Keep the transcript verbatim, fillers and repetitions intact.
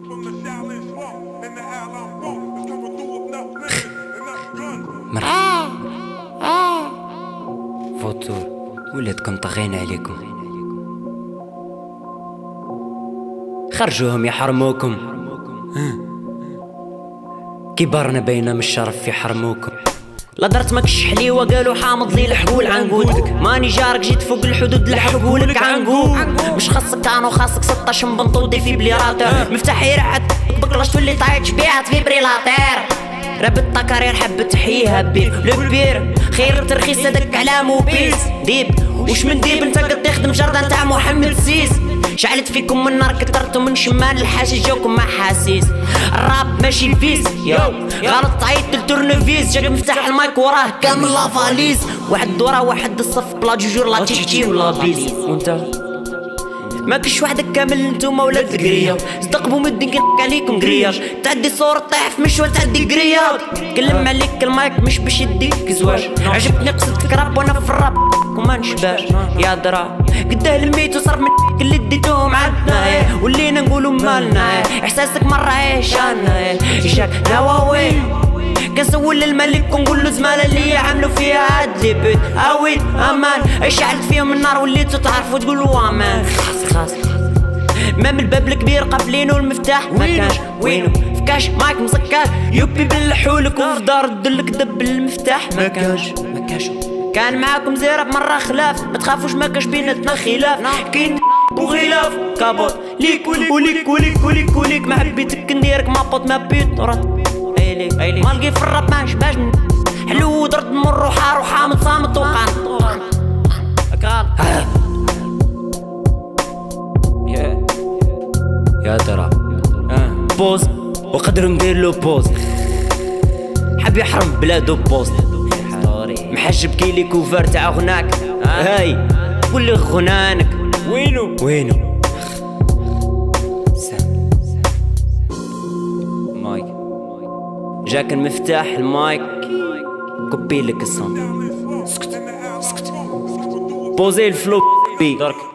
مرحبا. فوتور ولادكم طاغين عليكم، خرجوهم يحرموكم. كبارنا باينه من الشرف يحرموكم. لا درت ماكش حليوه قالوا حامض لي الحقول عنقودك، ماني جارك جيت فوق الحدود لحقولك عنقود. مش خاصك كانوا خاصك ستاش مبنطودي في بليراتور، مفتاح يرعد بكلاش تولي طايت شبيعات فيبريلاتير. رابط طاكارير حبة تحييها بير لو بير خير الترخيص هذاك على موبيس ديب. وش من ديب انت قد تخدم جردان تاع محمد سيس. شعلت فيكم من نار كترتو من شمال الحاشي جاوكم مع حاسيس. الراب ماشي فيس يو غلط عيط التورنفيس. جاك مفتاح المايك وراه كامل لافاليز، واحد ورا واحد الصف بلا جوجور لا تيجي ولا بيس. وانت ماكش وحدك كامل نتوما ولاد القريه، صدقبو مدين كنحك عليكم قرياج. تعدي صورة طيح في مشوى تعدي قرياض. كلم عليك المايك مش باش يديك زواج. عجبتني قصتك راب وانا في الراب وما نشباش يا درا. قداه الميت وصرف من اللي ديتوهم عندنا ايه، ولينا نقولو مالنا ايه. احساسك مرة ايه شانا ايه جاك نواوي. كنسول الملك ونقول له زمالة اللي عملوا فيها هاد لي بيت اوي امان. شعلت فيهم النار وليتو تعرفوا تقولوا امان. خاص خاص ما من الباب الكبير قافلينو المفتاح ما كانش وينو. فكاش مايك مسكر يوبي بلحولك وفي دار دلك دب المفتاح ما كانش ما كانش. كان معاكم زيرب مرة خلاف ما تخافوش ما كاش بيناتنا خلاف. كاين وغلاف كابوت ليك وليك وليك وليك وليك وليك. ما حبيتك نديرك ما بوت ما بيت رد ما لقي في الراب ما نشباش حلو ودرت مر وحار وحامض صامت وقان قال يا يا ترى بوز وقدر ندير له بوز. حب يحرم بلادو بوز محجب كيلي كوفر تاع غناك. هاي قول لي غنانك وينو وينو. مايك جاك المفتاح المايك كوبي لك الصوت. سكت سكت بوزي الفلو بي درك.